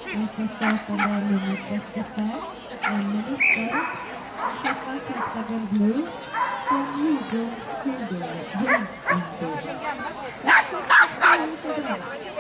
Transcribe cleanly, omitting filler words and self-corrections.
ska starta där nummer 35, Emily Störk, Stefan Kastabel Blue, från Lidum till Jämtintor.